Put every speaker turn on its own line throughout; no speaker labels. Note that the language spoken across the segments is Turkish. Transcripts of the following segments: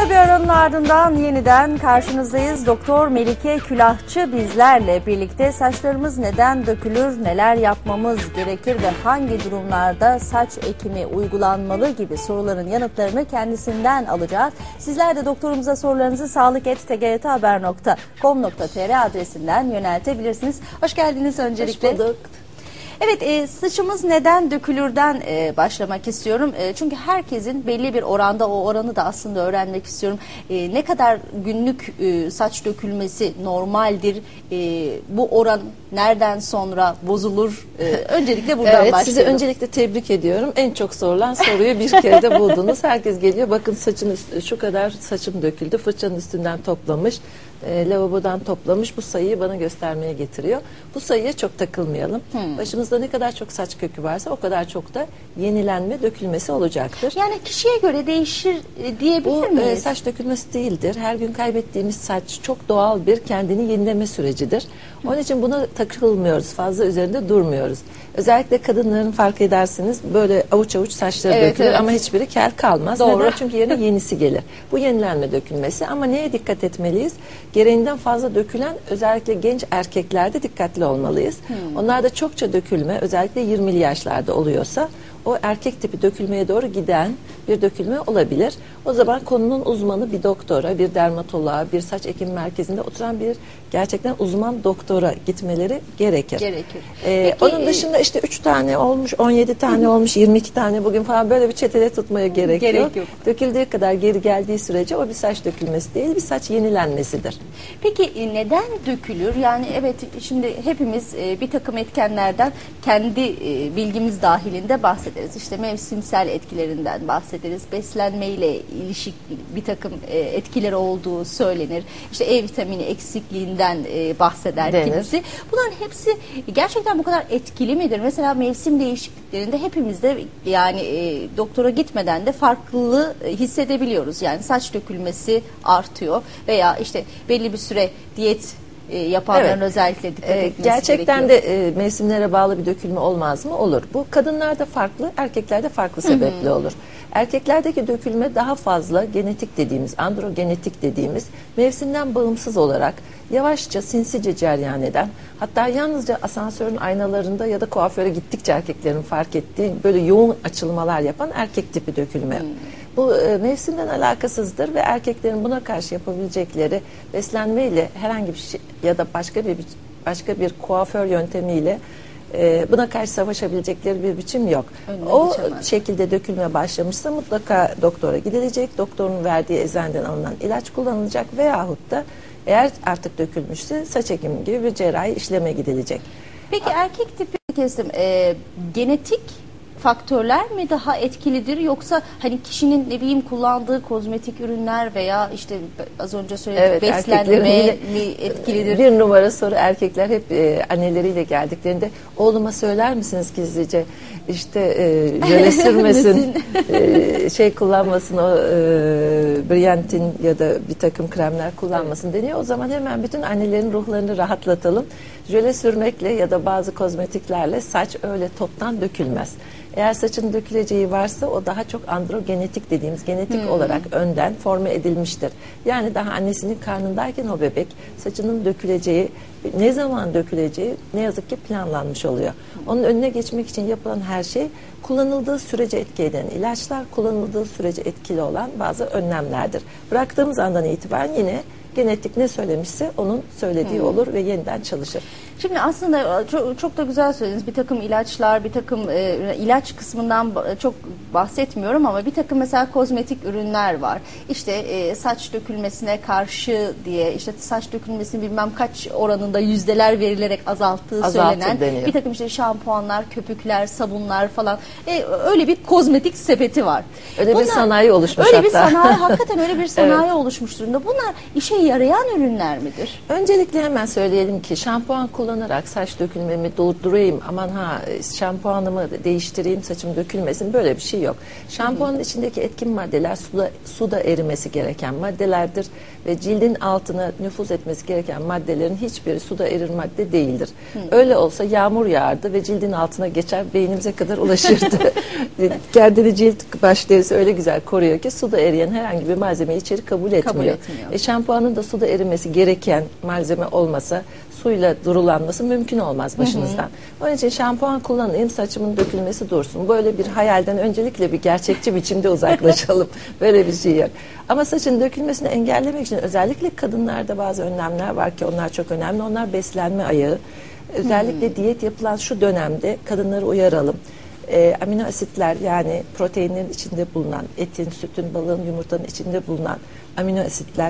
Kısa bir aranın ardından yeniden karşınızdayız. Doktor Melike Külahçı bizlerle birlikte saçlarımız neden dökülür, neler yapmamız gerekir ve hangi durumlarda saç ekimi uygulanmalı gibi soruların yanıtlarını kendisinden alacağız. Sizler de doktorumuza sorularınızı sağlık@tgthaber.com.tr adresinden yöneltebilirsiniz. Hoş geldiniz öncelikle.
Hoş bulduk.
Evet, saçımız neden dökülürden başlamak istiyorum. Çünkü herkesin belli bir oranda, o oranı da aslında öğrenmek istiyorum. Ne kadar günlük saç dökülmesi normaldir? Bu oran nereden sonra bozulur? Öncelikle buradan
evet,
başlayalım.
sizi öncelikle tebrik ediyorum. En çok sorulan soruyu bir kere de buldunuz. Herkes geliyor. Bakın saçın şu kadar saçım döküldü. Fırçanın üstünden toplamış. Lavabodan toplamış, bu sayıyı bana göstermeye getiriyor. Bu sayıya çok takılmayalım. Başımızda ne kadar çok saç kökü varsa o kadar çok da yenilenme, dökülmesi olacaktır.
Yani kişiye göre değişir diyebilir miyiz?
Bu saç dökülmesi değildir. Her gün kaybettiğimiz saç çok doğal bir kendini yenileme sürecidir. Onun için buna takılmıyoruz. Fazla üzerinde durmuyoruz. Özellikle kadınların fark edersiniz böyle avuç avuç saçları dökülür ama hiçbiri kel kalmaz.
Doğru.
Neden? Çünkü yerine yenisi gelir. Bu yenilenme dökülmesi ama neye dikkat etmeliyiz? Gereğinden fazla dökülen özellikle genç erkeklerde dikkatli olmalıyız. Onlarda çokça dökülme özellikle 20'li yaşlarda oluyorsa o erkek tipi dökülmeye doğru giden bir dökülme olabilir. O zaman konunun uzmanı bir doktora, bir dermatoloğa, bir saç ekim merkezinde oturan bir gerçekten uzman doktora gitmeleri gerekir.
Peki,
onun dışında işte 3 tane olmuş, 17 tane olmuş, 22 tane bugün falan böyle bir çetele tutmaya gerek yok. Döküldüğü kadar geri geldiği sürece o bir saç dökülmesi değil, bir saç yenilenmesidir.
Peki neden dökülür? Yani evet, şimdi hepimiz bir takım etkenlerden kendi bilgimiz dahilinde bahsederiz. İşte mevsimsel etkilerinden bahsederiz. Beslenmeyle ilişik bir takım etkileri olduğu söylenir. İşte E vitamini eksikliğinden bahseder kimisi. Bunların hepsi gerçekten bu kadar etkili midir? Mesela mevsim değişikliklerinde hepimizde yani doktora gitmeden de farklılığı hissedebiliyoruz. Yani saç dökülmesi artıyor veya işte belli bir süre diyet yapanların özellikle dikkat etmesi
gerçekten
gerekiyor.
de mevsimlere bağlı bir dökülme olmaz mı? Olur. Bu kadınlarda farklı, erkeklerde farklı sebeple olur. Erkeklerdeki dökülme daha fazla genetik dediğimiz, androgenetik dediğimiz mevsimden bağımsız olarak yavaşça, sinsice cereyan eden, hatta yalnızca asansörün aynalarında ya da kuaföre gittikçe erkeklerin fark ettiği böyle yoğun açılmalar yapan erkek tipi dökülme. Bu mevsimden alakasızdır ve erkeklerin buna karşı yapabilecekleri beslenmeyle herhangi bir şey ya da başka bir kuaför yöntemiyle buna karşı savaşabilecekleri bir biçim yok. O şekilde dökülme başlamışsa mutlaka doktora gidilecek. Doktorun verdiği eczaneden alınan ilaç kullanılacak veyahut da eğer artık dökülmüşse saç ekimi gibi bir cerrahi işleme gidilecek.
Peki erkek tipi genetik faktörler mi daha etkilidir yoksa hani kişinin ne bileyim kullandığı kozmetik ürünler veya işte az önce söyledik beslenme mi etkilidir?
Bir numara soru erkekler hep anneleriyle geldiklerinde oğluma söyler misiniz gizlice işte jöle sürmesin şey kullanmasın o Briantin ya da bir takım kremler kullanmasın deniyor. O zaman hemen bütün annelerin ruhlarını rahatlatalım. Jöle sürmekle ya da bazı kozmetiklerle saç öyle toptan dökülmez. Eğer saçın döküleceği varsa o daha çok androgenetik dediğimiz genetik olarak önden forme edilmiştir. Yani daha annesinin karnındayken o bebek saçının döküleceği, ne zaman döküleceği ne yazık ki planlanmış oluyor. Onun önüne geçmek için yapılan her şey kullanıldığı sürece etki eden ilaçlar, kullanıldığı sürece etkili olan bazı önlemlerdir. Bıraktığımız andan itibaren yine genetik ne söylemişse onun söylediği olur ve yeniden çalışır.
Şimdi aslında çok da güzel söylediniz. Bir takım ilaçlar, bir takım ilaç kısmından çok bahsetmiyorum ama bir takım mesela kozmetik ürünler var. İşte saç dökülmesine karşı diye işte saç dökülmesini bilmem kaç oranında yüzdeler verilerek azalttığı söylenen
deniyor.
Bir takım işte şampuanlar, köpükler, sabunlar falan. Öyle bir kozmetik sepeti var.
Öyle bir sanayi oluşmuş
öyle
hatta.
Bir sanayi, hakikaten öyle bir sanayi oluşmuş durumda. Bunlar işe yarayan ürünler midir?
Öncelikle hemen söyleyelim ki şampuan kullanımı kullanarak saç dökülmemi durdurayım, aman ha şampuanımı değiştireyim saçım dökülmesin, böyle bir şey yok. Şampuanın içindeki etkin maddeler suda erimesi gereken maddelerdir ve cildin altına nüfuz etmesi gereken maddelerin hiçbiri suda erir madde değildir. Öyle olsa yağmur yağardı ve cildin altına geçer, beynimize kadar ulaşırdı. Kendini cilt baş derisi öyle güzel koruyor ki suda eriyen herhangi bir malzemeyi içeri kabul etmiyor. Şampuanın da suda erimesi gereken malzeme olmasa suyla durulanması mümkün olmaz başınızdan. Onun için şampuan kullanayım, saçımın dökülmesi dursun. Böyle bir hayalden öncelikle bir gerçekçi biçimde uzaklaşalım. Böyle bir şey yok. Ama saçın dökülmesini engellemek için özellikle kadınlarda bazı önlemler var ki onlar çok önemli. Onlar beslenme ayağı. Özellikle diyet yapılan şu dönemde kadınları uyaralım. Amino asitler, yani proteinlerin içinde bulunan, etin, sütün, balığın, yumurtanın içinde bulunan amino asitler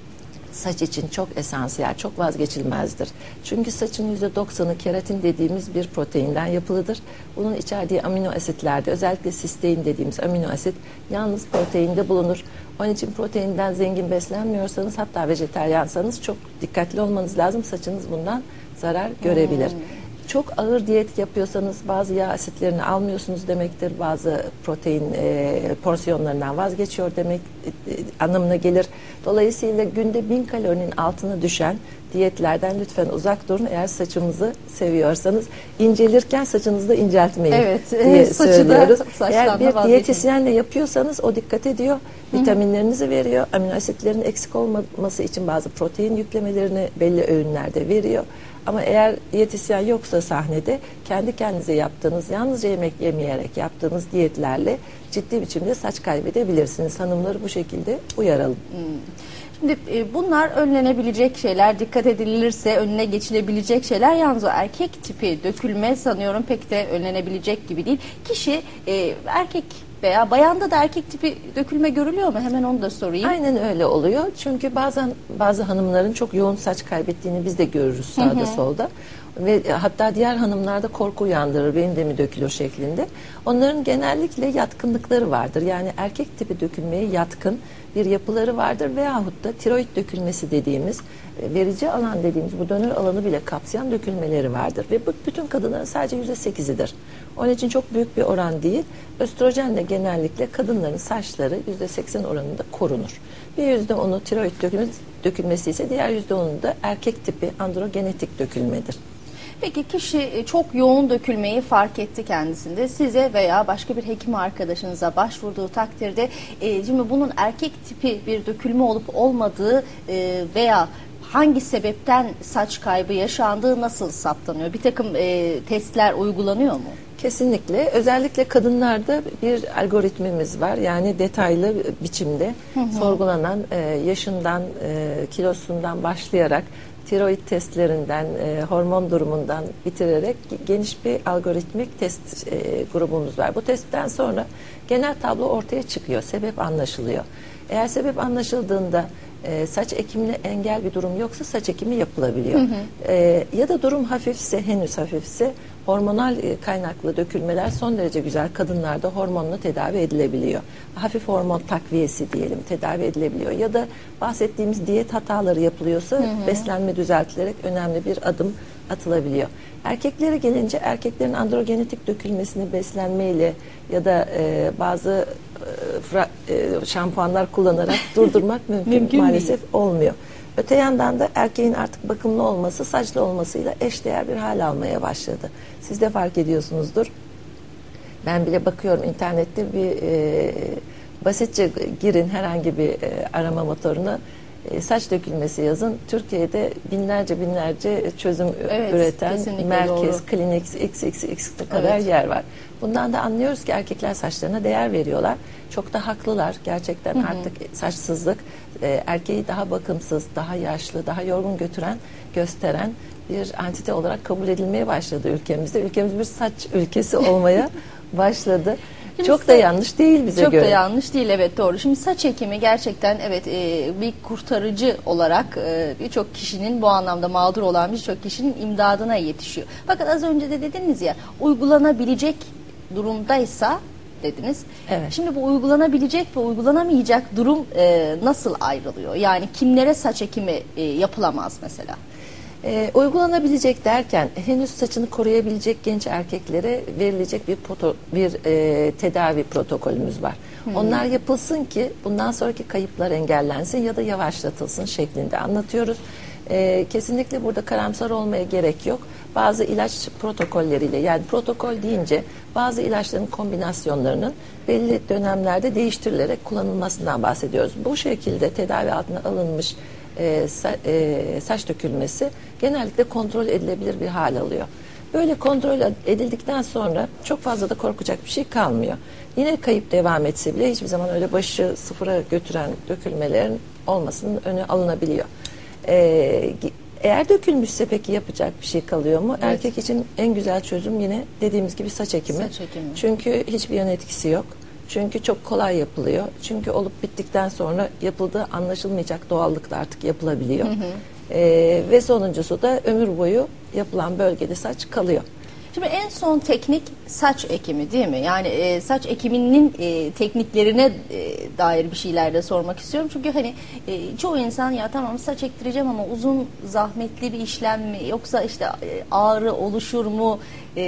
saç için çok esansiyel, çok vazgeçilmezdir. Çünkü saçın %90'ı keratin dediğimiz bir proteinden yapılıdır. Bunun içerdiği amino asitlerde, özellikle sistein dediğimiz amino asit yalnız proteinde bulunur. Onun için proteinden zengin beslenmiyorsanız, hatta vejetaryensanız çok dikkatli olmanız lazım. Saçınız bundan zarar görebilir. Çok ağır diyet yapıyorsanız bazı yağ asitlerini almıyorsunuz demektir. Bazı protein porsiyonlarından vazgeçiyor demek anlamına gelir. Dolayısıyla günde 1000 kalorinin altına düşen diyetlerden lütfen uzak durun. Eğer saçımızı seviyorsanız, incelirken saçınızı da inceltmeyin diye söylüyoruz. Eğer bir diyetisyenle yapıyorsanız o dikkat ediyor. Vitaminlerinizi veriyor. Amino asitlerin eksik olmaması için bazı protein yüklemelerini belli öğünlerde veriyor. Ama eğer diyetisyen yoksa sahnede, kendi kendinize yaptığınız, yalnızca yemek yemeyerek yaptığınız diyetlerle ciddi biçimde saç kaybedebilirsiniz. Hanımları bu şekilde uyaralım.
Şimdi bunlar önlenebilecek şeyler, dikkat edilirse önüne geçilebilecek şeyler. Yalnız o erkek tipi dökülme sanıyorum pek de önlenebilecek gibi değil. Kişi erkek veya bayanda da erkek tipi dökülme görülüyor mu? Hemen onu da sorayım.
Aynen öyle oluyor. Çünkü bazen bazı hanımların çok yoğun saç kaybettiğini biz de görürüz sağda solda. Ve hatta diğer hanımlarda korku uyandırır, benim de mi dökülür şeklinde. Onların genellikle yatkınlıkları vardır. Yani erkek tipi dökülmeye yatkın bir yapıları vardır veyahut da tiroid dökülmesi dediğimiz, verici alan dediğimiz bu dönür alanı bile kapsayan dökülmeleri vardır. Ve bu bütün kadınların sadece %8'idir. Onun için çok büyük bir oran değil. Östrojenle genellikle kadınların saçları %80 oranında korunur. Bir %10'u tiroid dökülmesi ise diğer %10'u da erkek tipi androgenetik dökülmedir.
Peki kişi çok yoğun dökülmeyi fark etti kendisinde. Size veya başka bir hekim arkadaşınıza başvurduğu takdirde şimdi bunun erkek tipi bir dökülme olup olmadığı veya hangi sebepten saç kaybı yaşandığı nasıl saptanıyor? Bir takım testler uygulanıyor mu?
Kesinlikle. Özellikle kadınlarda bir algoritmimiz var. Yani detaylı biçimde sorgulanan, yaşından, kilosundan başlayarak tiroid testlerinden, hormon durumundan bitirerek geniş bir algoritmik test grubumuz var. Bu testten sonra genel tablo ortaya çıkıyor. Sebep anlaşılıyor. Eğer sebep anlaşıldığında saç ekimine engel bir durum yoksa saç ekimi yapılabiliyor. Ya da durum hafifse, henüz hafifse hormonal kaynaklı dökülmeler son derece güzel kadınlarda hormonla tedavi edilebiliyor. Hafif hormon takviyesi diyelim tedavi edilebiliyor. Ya da bahsettiğimiz diyet hataları yapılıyorsa beslenme düzeltilerek önemli bir adım atılabiliyor. Erkeklere gelince erkeklerin androgenetik dökülmesini beslenmeyle ya da bazı şampuanlar kullanarak durdurmak mümkün maalesef olmuyor. Öte yandan da erkeğin artık bakımlı olması saçlı olmasıyla eşdeğer bir hal almaya başladı. Siz de fark ediyorsunuzdur. Ben bile bakıyorum internette bir basitçe girin herhangi bir arama motoruna saç dökülmesi yazın. Türkiye'de binlerce çözüm üreten merkez, doğru. Klinik XXX kadar yer var. Bundan da anlıyoruz ki erkekler saçlarına değer veriyorlar. Çok da haklılar. Gerçekten artık saçsızlık erkeği daha bakımsız, daha yaşlı, daha yorgun gösteren bir antite olarak kabul edilmeye başladı ülkemizde. Ülkemiz bir saç ülkesi olmaya başladı. Şimdi çok da yanlış değil bize göre.
Çok da yanlış değil, evet, doğru. Şimdi saç ekimi gerçekten evet bir kurtarıcı olarak birçok kişinin, bu anlamda mağdur olan birçok kişinin imdadına yetişiyor. Fakat az önce de dediniz ya, uygulanabilecek durumdaysa dediniz.
Evet.
Şimdi bu uygulanabilecek ve uygulanamayacak durum nasıl ayrılıyor? Yani kimlere saç ekimi yapılamaz mesela?
Uygulanabilecek derken henüz saçını koruyabilecek genç erkeklere verilecek bir tedavi protokolümüz var. Onlar yapılsın ki bundan sonraki kayıplar engellensin ya da yavaşlatılsın şeklinde anlatıyoruz. Kesinlikle burada karamsar olmaya gerek yok. Bazı ilaç protokolleriyle, yani protokol deyince bazı ilaçların kombinasyonlarının belli dönemlerde değiştirilerek kullanılmasından bahsediyoruz. Bu şekilde tedavi altına alınmış saç dökülmesi genellikle kontrol edilebilir bir hal alıyor. Böyle kontrol edildikten sonra çok fazla da korkacak bir şey kalmıyor. Yine kayıp devam etse bile hiçbir zaman öyle başı sıfıra götüren dökülmelerin olmasının önü alınabiliyor. Eğer dökülmüşse peki yapacak bir şey kalıyor mu? Evet. Erkek için en güzel çözüm yine dediğimiz gibi saç ekimi.
Saç ekimi.
Çünkü hiçbir yan etkisi yok. Çünkü çok kolay yapılıyor. Çünkü olup bittikten sonra yapıldığı anlaşılmayacak doğallıkla artık yapılabiliyor. Ve sonuncusu da ömür boyu yapılan bölgede saç kalıyor.
Şimdi en son teknik saç ekimi değil mi? Yani saç ekiminin tekniklerine dair bir şeyler de sormak istiyorum. Çünkü hani çoğu insan ya tamam saç ektireceğim ama uzun zahmetli bir işlem mi yoksa işte ağrı oluşur mu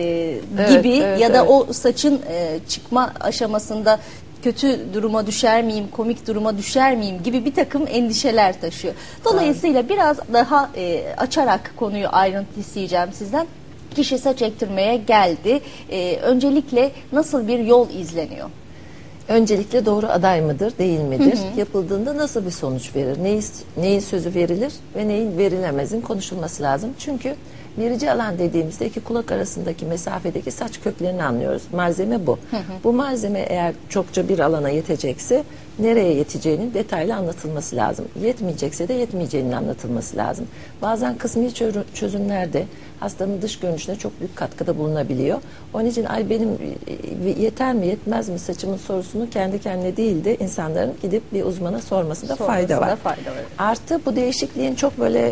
gibi ya da o saçın çıkma aşamasında kötü duruma düşer miyim, komik duruma düşer miyim gibi bir takım endişeler taşıyor. Dolayısıyla biraz daha açarak konuyu ayrıntı isteyeceğim sizden. Kişi saç ektirmeye geldi. Öncelikle nasıl bir yol izleniyor?
Öncelikle doğru aday mıdır, değil midir? Yapıldığında nasıl bir sonuç verir? Neyin sözü verilir ve neyin verilemezin konuşulması lazım. Çünkü verici alan dediğimizde iki kulak arasındaki mesafedeki saç köklerini anlıyoruz. Malzeme bu. Bu malzeme eğer çokça bir alana yetecekse nereye yeteceğinin detaylı anlatılması lazım. Yetmeyecekse de yetmeyeceğinin anlatılması lazım. Bazen kısmi çözümlerde hastanın dış görünüşüne çok büyük katkıda bulunabiliyor. Onun için ay benim yeter mi yetmez mi saçımın sorusunu kendi kendine değil de insanların gidip bir uzmana sormasında fayda var. Artı bu değişikliğin çok böyle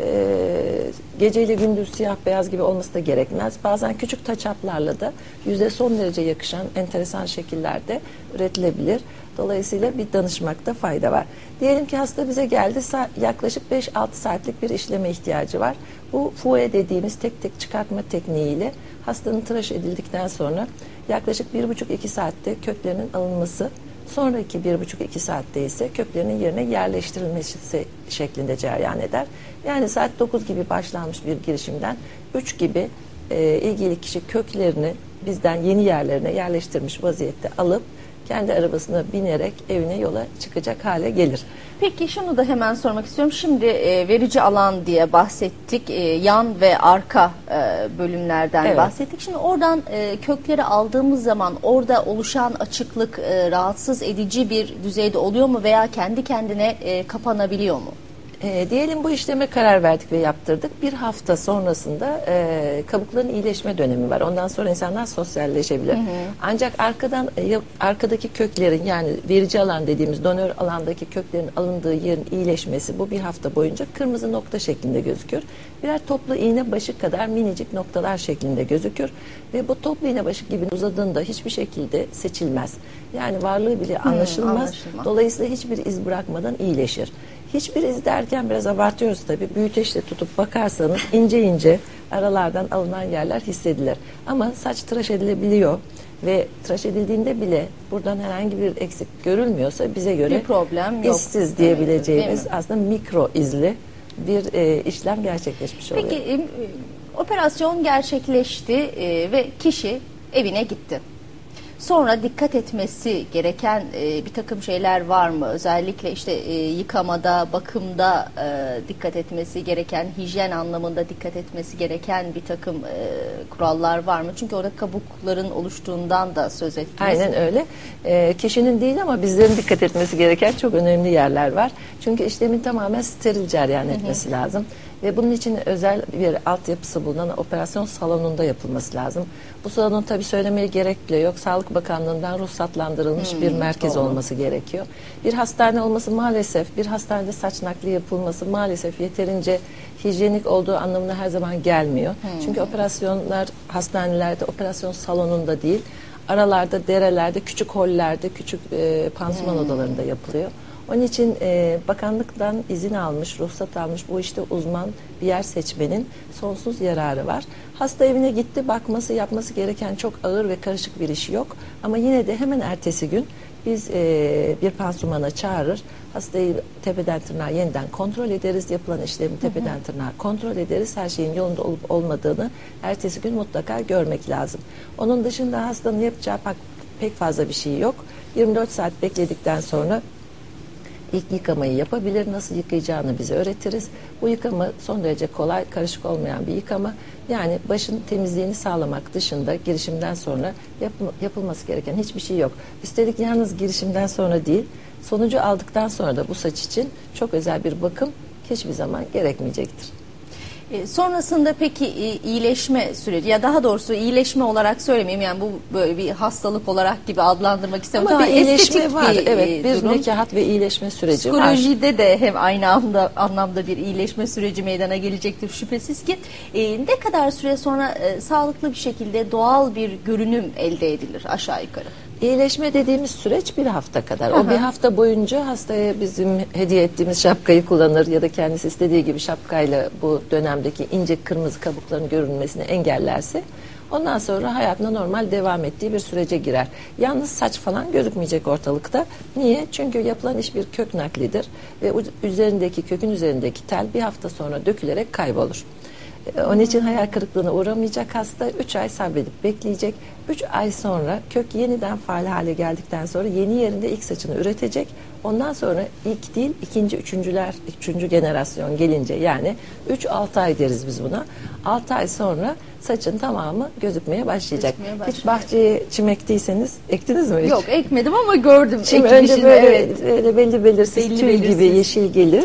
geceyle gündüz siyah beyaz gibi olması da gerekmez. Bazen küçük taçaplarla da yüze son derece yakışan enteresan şekillerde üretilebilir. Dolayısıyla bir danışmakta fayda var. Diyelim ki hasta bize geldi, yaklaşık 5-6 saatlik bir işleme ihtiyacı var. Bu fouet dediğimiz tek tek çıkartma tekniğiyle hastanın tıraş edildikten sonra yaklaşık 1,5-2 saatte köklerinin alınması, sonraki 1,5-2 saatte ise köklerinin yerine yerleştirilmesi şeklinde cereyan eder. Yani saat 9 gibi başlanmış bir girişimden 3 gibi ilgili kişi köklerini bizden yeni yerlerine yerleştirmiş vaziyette alıp kendi arabasına binerek evine yola çıkacak hale gelir.
Peki şunu da hemen sormak istiyorum. Şimdi verici alan diye bahsettik. Yan ve arka bölümlerden bahsettik. Şimdi oradan kökleri aldığımız zaman orada oluşan açıklık rahatsız edici bir düzeyde oluyor mu veya kendi kendine kapanabiliyor mu?
Diyelim bu işleme karar verdik ve yaptırdık. Bir hafta sonrasında kabukların iyileşme dönemi var. Ondan sonra insanlar sosyalleşebilir. Ancak arkadaki köklerin, yani verici alan dediğimiz donör alandaki köklerin alındığı yerin iyileşmesi bu bir hafta boyunca kırmızı nokta şeklinde gözükür. Birer toplu iğne başı kadar minicik noktalar şeklinde gözükür. Ve bu toplu iğne başı gibi uzadığında hiçbir şekilde seçilmez. Yani varlığı bile anlaşılmaz. Dolayısıyla hiçbir iz bırakmadan iyileşir. Hiçbir iz derken biraz abartıyoruz tabii. Büyüteçle tutup bakarsanız ince ince aralardan alınan yerler hissedilir. Ama saç tıraş edilebiliyor ve tıraş edildiğinde bile buradan herhangi bir eksik görülmüyorsa bize göre
bir problem yok.
İzsiz diyebileceğimiz aslında mikro izli bir işlem gerçekleşmiş oluyor.
Peki operasyon gerçekleşti ve kişi evine gitti. Sonra dikkat etmesi gereken bir takım şeyler var mı? Özellikle işte yıkamada, bakımda dikkat etmesi gereken, hijyen anlamında dikkat etmesi gereken bir takım kurallar var mı? Çünkü orada kabukların oluştuğundan da söz ettiniz.
Aynen öyle. Kişinin değil ama bizlerin dikkat etmesi gereken çok önemli yerler var. Çünkü işlemin tamamen steril cereyan etmesi lazım. Ve bunun için özel bir altyapısı bulunan operasyon salonunda yapılması lazım. Bu salonun tabii söylemeye gerek bile yok. Sağlık Bakanlığı'ndan ruhsatlandırılmış bir merkez olması gerekiyor. Bir hastane olması maalesef, bir hastanede saç nakli yapılması maalesef yeterince hijyenik olduğu anlamına her zaman gelmiyor. Çünkü operasyonlar hastanelerde, operasyon salonunda değil, aralarda, derelerde, küçük hollerde, küçük pansuman odalarında yapılıyor. Onun için bakanlıktan izin almış, ruhsat almış bu işte uzman bir yer seçmenin sonsuz yararı var. Hasta evine gitti, bakması, yapması gereken çok ağır ve karışık bir işi yok. Ama yine de hemen ertesi gün biz bir pansumana çağırır, hastayı tepeden tırnağa yeniden kontrol ederiz, yapılan işlemi tepeden tırnağa kontrol ederiz. Her şeyin yolunda olup olmadığını ertesi gün mutlaka görmek lazım. Onun dışında hastanın yapacağı pek fazla bir şey yok. 24 saat bekledikten sonra İlk yıkamayı yapabilir. Nasıl yıkayacağını bize öğretiriz. Bu yıkama son derece kolay, karışık olmayan bir yıkama. Yani başın temizliğini sağlamak dışında girişimden sonra yapılması gereken hiçbir şey yok. Üstelik yalnız girişimden sonra değil, sonucu aldıktan sonra da bu saç için çok özel bir bakım hiçbir zaman gerekmeyecektir.
Sonrasında peki iyileşme süreci, ya daha doğrusu iyileşme olarak söylemeyeyim, yani bu böyle bir hastalık olarak gibi adlandırmak istemiyorum.
Ama bir iyileşme var.
Bir
evet, bir
durum.
nekahat ve iyileşme süreci var.
Psikolojide de hem aynı anlamda bir iyileşme süreci meydana gelecektir şüphesiz ki. Ne kadar süre sonra sağlıklı bir şekilde doğal bir görünüm elde edilir aşağı yukarı?
İyileşme dediğimiz süreç bir hafta kadar. O bir hafta boyunca hastaya bizim hediye ettiğimiz şapkayı kullanır ya da kendisi istediği gibi şapkayla bu dönemdeki ince kırmızı kabukların görünmesini engellerse ondan sonra hayatına normal devam ettiği bir sürece girer. Yalnız saç falan gözükmeyecek ortalıkta. Niye? Çünkü yapılan iş bir kök naklidir ve kökün üzerindeki tel bir hafta sonra dökülerek kaybolur. Onun için hayal kırıklığına uğramayacak hasta 3 ay sabredip bekleyecek. 3 ay sonra kök yeniden faal hale geldikten sonra yeni yerinde ilk saçını üretecek. Ondan sonra ilk değil ikinci, üçüncü generasyon gelince yani 3-6 ay deriz biz buna. 6 ay sonra saçın tamamı gözükmeye başlayacak. Hiç bahçeye çim ektiyseniz ektiniz mi hiç?
Yok, ekmedim ama gördüm.
Çim önce böyle belli belirsiz tüy gibi yeşil gelir.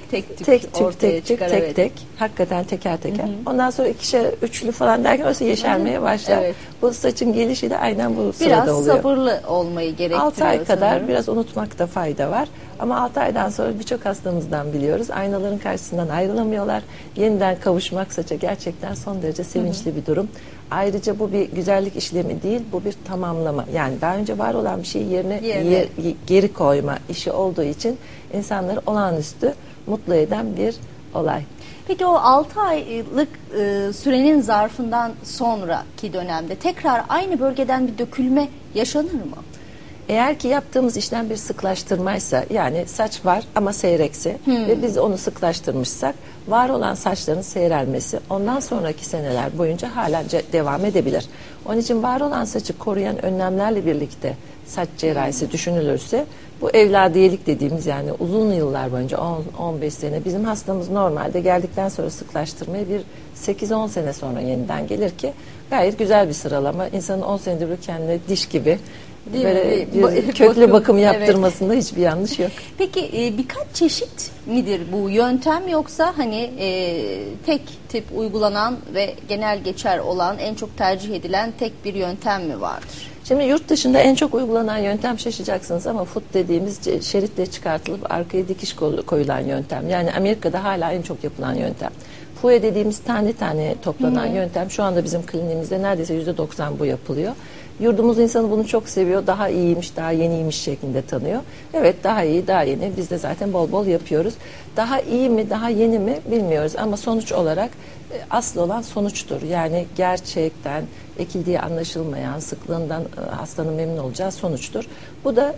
Tek tük.
Hakikaten teker teker. Ondan sonra ikişer, üçlü falan derken orası yeşermeye başlar.
Evet.
Bu saçın gelişi de aynen bu sırada
biraz
oluyor.
Biraz sabırlı olmayı gerektiriyor
6 ay kadar
sanırım.
biraz unutmakta fayda var. Ama 6 aydan sonra birçok hastamızdan biliyoruz. Aynaların karşısından ayrılamıyorlar. Yeniden kavuşmak saça gerçekten son derece sevinçli bir durum. Ayrıca bu bir güzellik işlemi değil, bu bir tamamlama. Yani daha önce var olan bir şeyi yerine geri koyma işi olduğu için insanları olağanüstü mutlu eden bir olay.
Peki o 6 aylık sürenin zarfından sonraki dönemde tekrar aynı bölgeden bir dökülme yaşanır mı?
Eğer ki yaptığımız işlem bir sıklaştırmaysa, yani saç var ama seyrekse ve biz onu sıklaştırmışsak, var olan saçların seyrelmesi ondan sonraki seneler boyunca halen devam edebilir. Onun için var olan saçı koruyan önlemlerle birlikte saç cerrahisi düşünülürse, bu evladiyelik dediğimiz, yani uzun yıllar boyunca 10-15 sene, bizim hastamız normalde geldikten sonra sıklaştırmaya bir 8-10 sene sonra yeniden gelir ki gayet güzel bir sıralama. İnsanın 10 senedir kendine diş gibi böyle bir köklü bakım yaptırmasında hiçbir yanlış yok.
Peki birkaç çeşit midir bu yöntem, yoksa hani tek tip uygulanan ve genel geçer olan, en çok tercih edilen tek bir yöntem mi vardır?
Şimdi yurt dışında en çok uygulanan yöntem, şaşacaksınız ama foot dediğimiz şeritle çıkartılıp arkaya dikiş koyulan yöntem. Yani Amerika'da hala en çok yapılan yöntem. Fouet dediğimiz tane tane toplanan yöntem şu anda bizim kliniğimizde neredeyse %90 bu yapılıyor. Yurdumuz insanı bunu çok seviyor. Daha iyiymiş, daha yeniymiş şeklinde tanıyor. Evet, daha iyi, daha yeni. Biz de zaten bol bol yapıyoruz. Daha iyi mi, daha yeni mi bilmiyoruz ama sonuç olarak asıl olan sonuçtur. Yani gerçekten ekildiği anlaşılmayan, sıklığından hastanın memnun olacağı sonuçtur. Bu da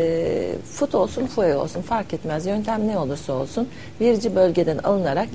foot olsun, fouet olsun fark etmez. Yöntem ne olursa olsun verici bölgeden alınarak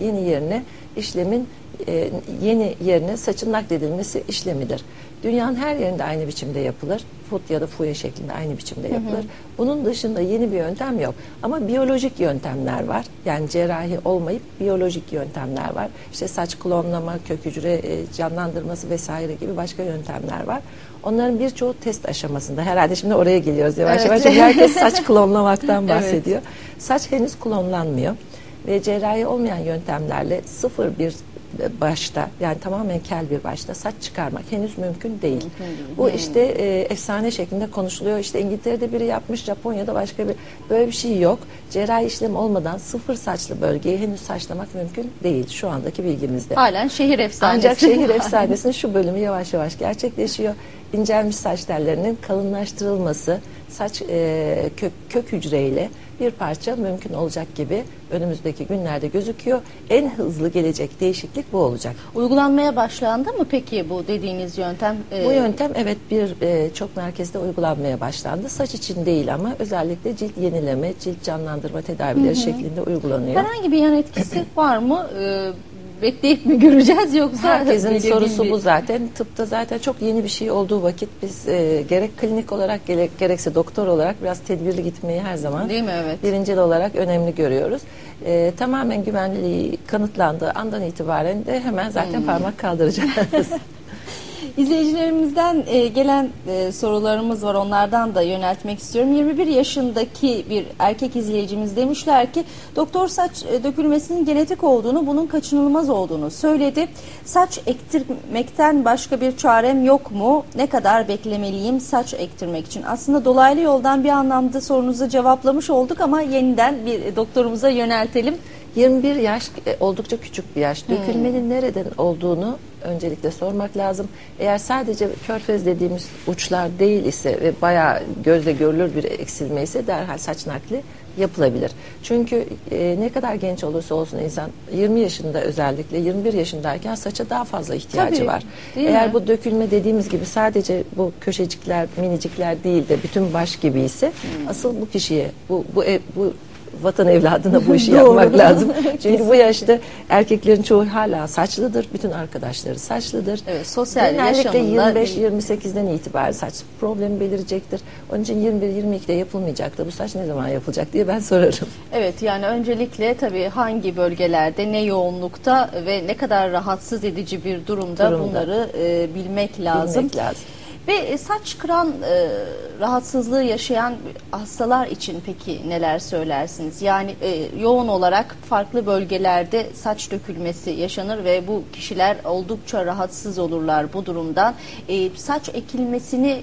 yeni yerine saçın nakledilmesi işlemidir. Dünyanın her yerinde aynı biçimde yapılır. Foot ya da fouet şeklinde aynı biçimde yapılır. Bunun dışında yeni bir yöntem yok. Ama biyolojik yöntemler var. Yani cerrahi olmayıp biyolojik yöntemler var. İşte saç klonlama, kök hücre canlandırması vesaire gibi başka yöntemler var. Onların birçoğu test aşamasında. Herhalde şimdi oraya geliyoruz yavaş yavaş. Çünkü herkes saç klonlamaktan bahsediyor. Saç henüz klonlanmıyor. Ve cerrahi olmayan yöntemlerle sıfır bir başta, yani tamamen kel bir başta saç çıkarmak henüz mümkün değil. Bu işte efsane şeklinde konuşuluyor. İşte İngiltere'de biri yapmış, Japonya'da başka bir, böyle bir şey yok. Cerrahi işlem olmadan sıfır saçlı bölgeyi henüz saçlamak mümkün değil şu andaki bilgimizde.
Halen şehir efsanesi.
Ancak şehir efsanesinin şu bölümü yavaş yavaş gerçekleşiyor. İncelmiş saç tellerinin kalınlaştırılması, saç kök hücreyle bir parça mümkün olacak gibi önümüzdeki günlerde gözüküyor. En hızlı gelecek değişiklik bu olacak.
Uygulanmaya başlandı mı peki bu dediğiniz yöntem?
Bu yöntem evet çok merkezde uygulanmaya başlandı. Saç için değil ama özellikle cilt yenileme, cilt canlandırma tedavileri şeklinde uygulanıyor.
Herhangi bir yan etkisi var mı? Bekleyip mi göreceğiz yoksa?
Herkesin sorusu bu zaten. Tıpta zaten çok yeni bir şey olduğu vakit biz gerek klinik olarak gerekse doktor olarak biraz tedbirli gitmeyi her zaman
Değil mi? Evet.
birincil olarak önemli görüyoruz. Tamamen güvenliliği kanıtlandığı andan itibaren de hemen zaten parmak kaldıracağız.
İzleyicilerimizden gelen sorularımız var. Onlardan da yöneltmek istiyorum. 21 yaşındaki bir erkek izleyicimiz demişler ki doktor saç dökülmesinin genetik olduğunu, bunun kaçınılmaz olduğunu söyledi. Saç ektirmekten başka bir çarem yok mu? Ne kadar beklemeliyim saç ektirmek için? Aslında dolaylı yoldan bir anlamda sorunuzu cevaplamış olduk ama yeniden bir doktorumuza yöneltelim.
21 yaş oldukça küçük bir yaş. Dökülmenin nereden olduğunu öncelikle sormak lazım. Eğer sadece körfez dediğimiz uçlar değil ise ve bayağı gözle görülür bir eksilme ise derhal saç nakli yapılabilir. Çünkü ne kadar genç olursa olsun insan 20 yaşında özellikle 21 yaşındayken saça daha fazla ihtiyacı
Tabii,
var.
değil
Eğer
mi?
bu dökülme dediğimiz gibi sadece bu köşecikler, minicikler değil de bütün baş gibi ise asıl bu kişiye bu vatan evladına bu işi yapmak lazım. Çünkü bu yaşta erkeklerin çoğu hala saçlıdır. Bütün arkadaşları saçlıdır.
Evet, sosyal
genellikle
yaşamında
25-28'den itibaren saç problemi belirecektir. Onun için 21-22'de yapılmayacak da bu saç ne zaman yapılacak diye ben sorarım.
Evet, yani öncelikle tabii hangi bölgelerde, ne yoğunlukta ve ne kadar rahatsız edici bir durumda bunları bilmek lazım.
Bilmek lazım.
Ve saç kıran rahatsızlığı yaşayan hastalar için peki neler söylersiniz? Yani yoğun olarak farklı bölgelerde saç dökülmesi yaşanır ve bu kişiler oldukça rahatsız olurlar bu durumdan. Saç ekilmesini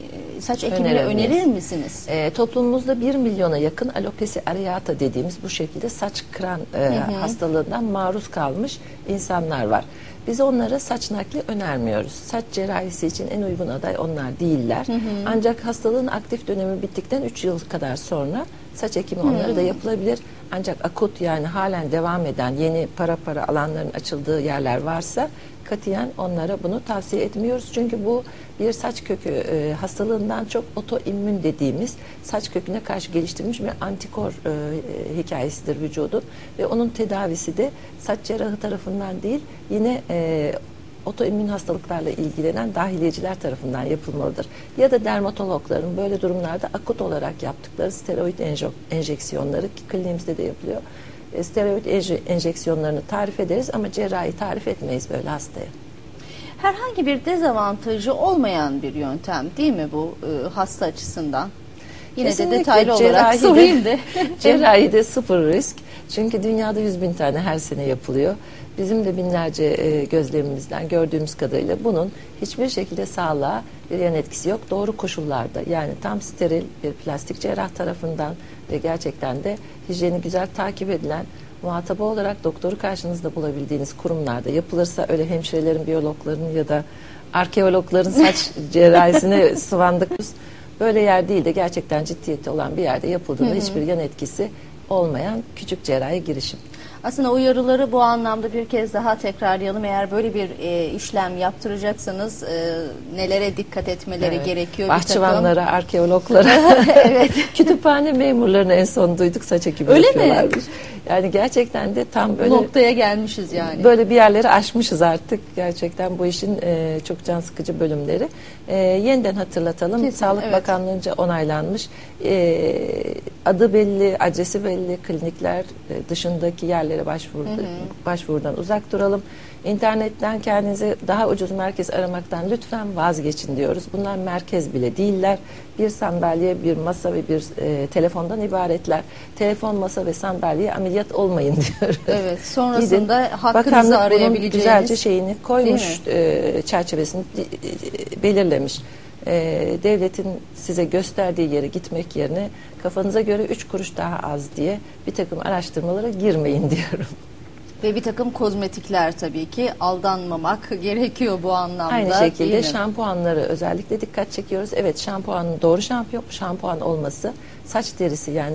saç ekimini önerir misiniz?
Toplumumuzda 1 milyona yakın alopecia areata dediğimiz bu şekilde saç kıran hastalığından maruz kalmış insanlar var. Biz onlara saç nakli önermiyoruz. Saç cerrahisi için en uygun aday onlar değiller. Ancak hastalığın aktif dönemi bittikten 3 yıl kadar sonra saç ekimi onlara da yapılabilir. Ancak akut yani halen devam eden yeni para alanların açıldığı yerler varsa katiyen onlara bunu tavsiye etmiyoruz. Çünkü bu bir saç kökü hastalığından çok otoimmün dediğimiz saç köküne karşı geliştirilmiş bir antikor hikayesidir vücudun. Ve onun tedavisi de saç cerrahı tarafından değil yine otoimmün hastalıklarla ilgilenen dahiliyeciler tarafından yapılmalıdır. Ya da dermatologların böyle durumlarda akut olarak yaptıkları steroid enjeksiyonları ki kliniğimizde de yapılıyor. Steroid enjeksiyonlarını tarif ederiz ama cerrahi tarif etmeyiz böyle hastaya.
Herhangi bir dezavantajı olmayan bir yöntem değil mi bu hasta açısından? Yine
Kesinlikle
de detaylı olarak sorayım da.
Cerrahide sıfır risk. Çünkü dünyada 100.000 tane her sene yapılıyor. Bizim de binlerce gözlemimizden gördüğümüz kadarıyla bunun hiçbir şekilde sağlığa bir yan etkisi yok. Doğru koşullarda yani tam steril bir plastik cerrah tarafından ve gerçekten de hijyeni güzel takip edilen muhatabı olarak doktoru karşınızda bulabildiğiniz kurumlarda yapılırsa öyle hemşirelerin, biyologların ya da arkeologların saç cerrahisine sıvandık. Böyle yer değil de gerçekten ciddiyeti olan bir yerde yapıldığında hiçbir yan etkisi olmayan küçük cerrahi girişim.
Aslında uyarıları bu anlamda bir kez daha tekrarlayalım. Eğer böyle bir işlem yaptıracaksanız nelere dikkat etmeleri gerekiyor?
Bahçıvanlara, arkeologlara,
evet.
kütüphane memurlarını en son duyduk saç ekimi
Öyle
yapıyorlarmış.
mi?
Yani gerçekten de tam böyle
noktaya gelmişiz yani.
Böyle bir yerleri aşmışız artık. Gerçekten bu işin çok can sıkıcı bölümleri. Yeniden hatırlatalım.
Kesin,
Sağlık Bakanlığı'nca onaylanmış. Adı belli, adresi belli klinikler dışındaki yerlere başvurudan uzak duralım. İnternetten kendinize daha ucuz merkez aramaktan lütfen vazgeçin diyoruz. Bunlar merkez bile değiller. Bir sandalye, bir masa ve bir telefondan ibaretler. Telefon, masa ve sandalye ameliyat olmayın diyoruz.
Evet, sonrasında
Gidin,
hakkınızı
Bakanlık
arayabileceğiniz.
bunun güzelce şeyini koymuş, çerçevesini belirlemiş. Devletin size gösterdiği yere gitmek yerine kafanıza göre 3 kuruş daha az diye bir takım araştırmalara girmeyin diyorum.
Ve bir takım kozmetikler tabii ki aldanmamak gerekiyor bu anlamda.
Aynı şekilde şampuanları özellikle dikkat çekiyoruz. Evet, şampuanın doğru şampuan olması saç derisi yani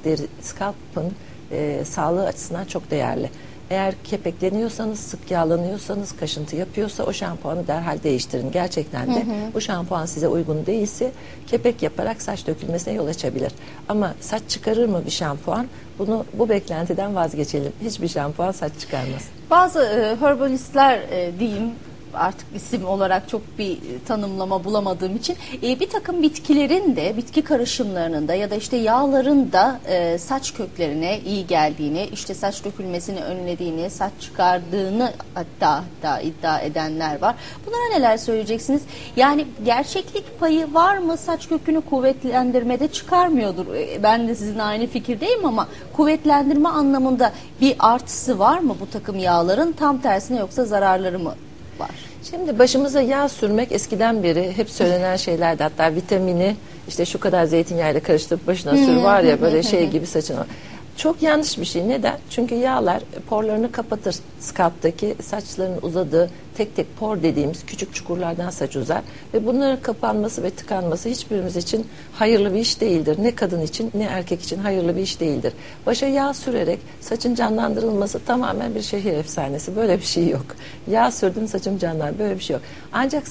scalp'ın sağlığı açısından çok değerli. Eğer kepekleniyorsanız, sık yağlanıyorsanız, kaşıntı yapıyorsa o şampuanı derhal değiştirin. Gerçekten de bu şampuan size uygun değilse kepek yaparak saç dökülmesine yol açabilir. Ama saç çıkarır mı bir şampuan? Bu beklentiden vazgeçelim. Hiçbir şampuan saç çıkarmaz.
Bazı herbalistler diyeyim, artık isim olarak çok bir tanımlama bulamadığım için bir takım bitkilerin de, bitki karışımlarının da ya da işte yağların da saç köklerine iyi geldiğini, işte saç dökülmesini önlediğini, saç çıkardığını hatta iddia edenler var. Bunlara neler söyleyeceksiniz? Yani gerçeklik payı var mı? Saç kökünü kuvvetlendirmede çıkarmıyordur. Ben de sizin aynı fikirdeyim ama kuvvetlendirme anlamında bir artısı var mı bu takım yağların? Tam tersine yoksa zararları mı var?
Şimdi başımıza yağ sürmek eskiden beri hep söylenen şeylerdi. Hatta vitamini işte şu kadar zeytinyağıyla karıştırıp başına sür var ya böyle şey gibi saçına. Çok yanlış bir şey. Neden? Çünkü yağlar porlarını kapatır. Scalp'taki saçların uzadığı tek tek por dediğimiz küçük çukurlardan saç uzar. Ve bunların kapanması ve tıkanması hiçbirimiz için hayırlı bir iş değildir. Ne kadın için ne erkek için hayırlı bir iş değildir. Başa yağ sürerek saçın canlandırılması tamamen bir şehir efsanesi. Böyle bir şey yok. Yağ sürdüm saçım canlandı. Böyle bir şey yok. Ancak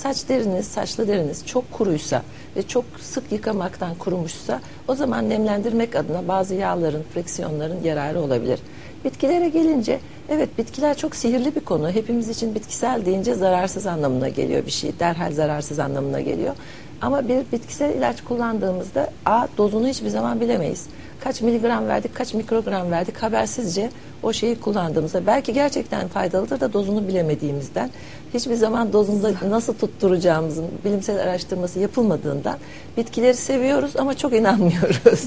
saçlı deriniz çok kuruysa ve çok sık yıkamaktan kurumuşsa o zaman nemlendirmek adına bazı yağların, friksiyonların yararı olabilir. Bitkilere gelince evet bitkiler çok sihirli bir konu. Hepimiz için bitkisel deyince zararsız anlamına geliyor bir şey. Derhal zararsız anlamına geliyor. Ama bir bitkisel ilaç kullandığımızda dozunu hiçbir zaman bilemeyiz. Kaç miligram verdik, kaç mikrogram verdik habersizce o şeyi kullandığımızda belki gerçekten faydalıdır da dozunu bilemediğimizden hiçbir zaman dozunda nasıl tutturacağımızın bilimsel araştırması yapılmadığından bitkileri seviyoruz ama çok inanmıyoruz.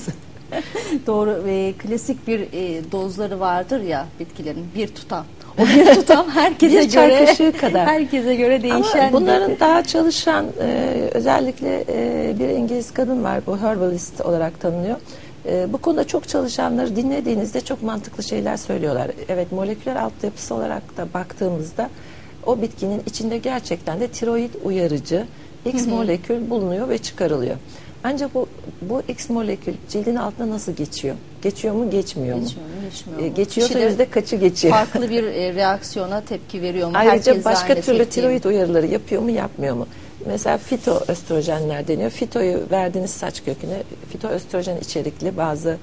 Doğru ve klasik bir dozları vardır ya bitkilerin, bir tutam. O bir tutam herkese göre
kadar.
Herkese göre değişen.
Ama bunların daha çalışan özellikle bir İngiliz kadın var, bu herbalist olarak tanınıyor. Bu konuda çok çalışanları dinlediğinizde çok mantıklı şeyler söylüyorlar. Evet, moleküler altyapısı olarak da baktığımızda o bitkinin içinde gerçekten de tiroid uyarıcı X molekül bulunuyor ve çıkarılıyor. Ancak bu X molekül cildin altına nasıl geçiyor? Geçiyor mu, geçmiyor mu?
Geçmiyor mu?
Geçiyorsa yüzde kaçı geçiyor?
Farklı bir reaksiyona tepki veriyor mu?
Ayrıca
Herkes
başka
aynı
türlü
tepki
tiroid uyarıları yapıyor mu, yapmıyor mu? Mesela fitoöstrojenler deniyor. Fitoyu verdiğiniz saç köküne fitoöstrojen içerikli bazı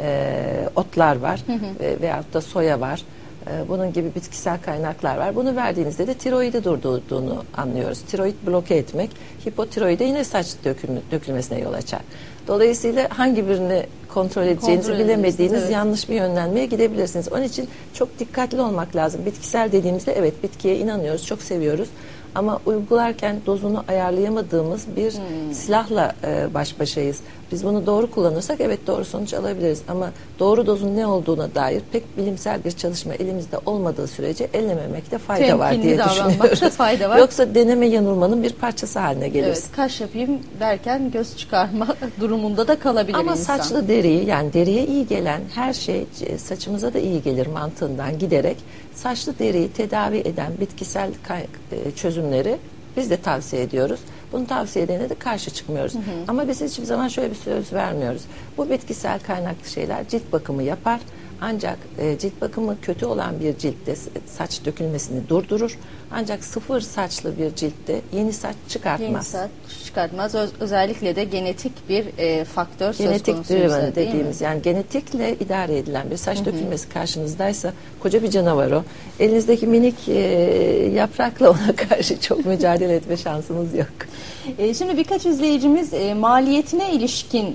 otlar var veyahut da soya var. Bunun gibi bitkisel kaynaklar var. Bunu verdiğinizde de tiroidi durdurduğunu anlıyoruz. Tiroid bloke etmek, hipotiroide yine saç dökülmesine yol açar. Dolayısıyla hangi birini kontrol edeceğinizi bilemediğiniz yanlış bir yönlenmeye gidebilirsiniz. Onun için çok dikkatli olmak lazım. Bitkisel dediğimizde evet bitkiye inanıyoruz, çok seviyoruz. Ama uygularken dozunu ayarlayamadığımız bir silahla baş başayız. Biz bunu doğru kullanırsak evet doğru sonuç alabiliriz. Ama doğru dozun ne olduğuna dair pek bilimsel bir çalışma elimizde olmadığı sürece ellememekte fayda var diye düşünüyoruz.
Fayda var.
Yoksa deneme yanılmanın bir parçası haline geliriz.
Evet, kaş yapayım derken göz çıkarma durumunda da kalabilir
ama
insan.
Ama saçlı deriyi, yani deriye iyi gelen her şey saçımıza da iyi gelir mantığından giderek saçlı deriyi tedavi eden bitkisel çözümleri biz de tavsiye ediyoruz. Bunu tavsiye edene de karşı çıkmıyoruz. Ama biz hiçbir zaman şöyle bir söz vermiyoruz. Bu bitkisel kaynaklı şeyler cilt bakımı yapar. Ancak cilt bakımı kötü olan bir ciltte saç dökülmesini durdurur. Ancak sıfır saçlı bir ciltte yeni saç çıkartmaz.
Yeni saç çıkartmaz. Özellikle de genetik bir faktör söz
genetik
konusu.
Genetik dediğimiz yani genetikle idare edilen bir saç dökülmesi karşınızdaysa koca bir canavar o. Elinizdeki minik yaprakla ona karşı çok mücadele etme şansınız yok.
Şimdi birkaç izleyicimiz maliyetine ilişkin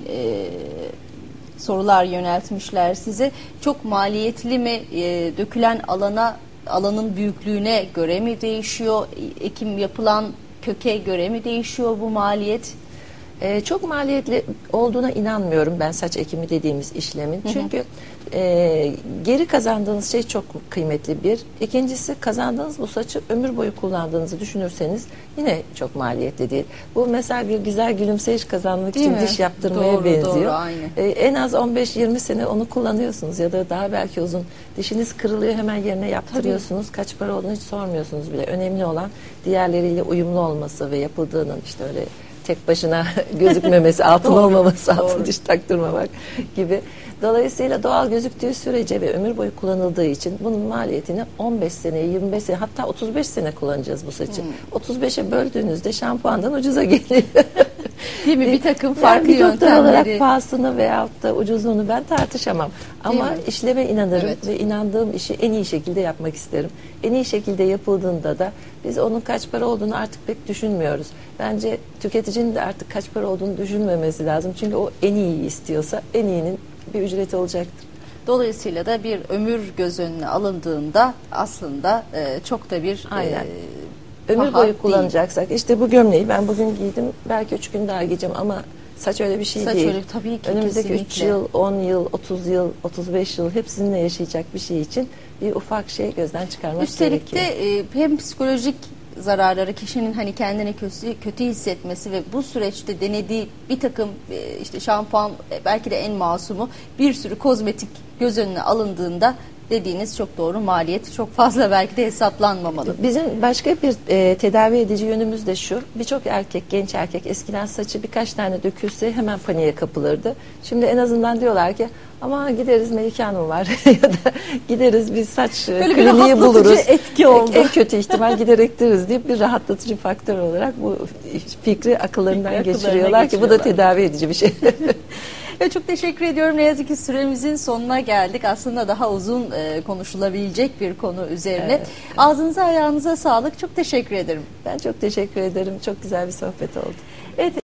sorular yöneltmişler size. Çok maliyetli mi? Dökülen alanın büyüklüğüne göre mi değişiyor? Ekim yapılan köke göre mi değişiyor bu maliyet?
Çok maliyetli olduğuna inanmıyorum ben saç ekimi dediğimiz işlemin. Çünkü geri kazandığınız şey çok kıymetli bir. İkincisi kazandığınız bu saçı ömür boyu kullandığınızı düşünürseniz yine çok maliyetli değil. Bu mesela bir güzel gülümseyiş kazanmak
Değil
için
mi?
diş yaptırmaya
Doğru,
benziyor.
doğru, aynı.
En az 15-20 sene onu kullanıyorsunuz ya da daha belki uzun. Dişiniz kırılıyor hemen yerine yaptırıyorsunuz. Kaç para olduğunu hiç sormuyorsunuz bile. Önemli olan diğerleriyle uyumlu olması ve yapıldığının işte öyle tek başına gözükmemesi, altın
Doğru,
olmaması, altın
doğru.
diş taktırmamak gibi. Dolayısıyla doğal gözüktüğü sürece ve ömür boyu kullanıldığı için bunun maliyetini 15 sene, 25 sene hatta 35 sene kullanacağız bu saçı. 35'e böldüğünüzde şampuandan ucuza geliyor.
Değil mi? Bir takım farklı
bir doktor olarak
yöntemleri.
pahasını veyahut da ucuzluğunu ben tartışamam. Ama
mi?
işleme inanırım
Evet.
ve inandığım işi en iyi şekilde yapmak isterim. En iyi şekilde yapıldığında da biz onun kaç para olduğunu artık pek düşünmüyoruz. Bence tüketicinin de artık kaç para olduğunu düşünmemesi lazım. Çünkü o en iyiyi istiyorsa en iyinin bir ücreti olacaktır.
Dolayısıyla da bir ömür göz önüne alındığında aslında çok da bir
Aynen. Ömür
paha
boyu
değil.
kullanacaksak işte bu gömleği ben bugün giydim belki 3 gün daha giyeceğim ama saç öyle bir şey
Saç
değil.
öyle, tabii ki,
Önümüzdeki 3
kesinlikle.
yıl, 10 yıl, 30 yıl, 35 yıl hep sizinle yaşayacak bir şey için bir ufak şey gözden çıkarmak
Üstelik
gerekiyor.
de hem psikolojik zararları, kişinin hani kendini kötü hissetmesi ve bu süreçte denediği bir takım işte şampuan, belki de en masumu, bir sürü kozmetik göz önüne alındığında dediğiniz çok doğru, maliyet çok fazla belki de hesaplanmamalı.
Bizim başka bir tedavi edici yönümüz de şu. Birçok erkek, genç erkek eskiden saçı birkaç tane dökülse hemen paniğe kapılırdı. Şimdi en azından diyorlar ki ama gideriz Melike Hanım var ya da gideriz bir saç
Böyle bir
kliniği
rahatlatıcı
buluruz.
etki oldu.
En kötü ihtimal giderek deriz deyip bir rahatlatıcı faktör olarak bu fikri akıllarından geçiriyorlar ki bu da tedavi edici bir şey.
Ve çok teşekkür ediyorum. Ne yazık ki süremizin sonuna geldik. Aslında daha uzun konuşulabilecek bir konu üzerine.
Evet.
Ağzınıza ayağınıza sağlık. Çok teşekkür ederim.
Ben çok teşekkür ederim. Çok güzel bir sohbet oldu. Evet.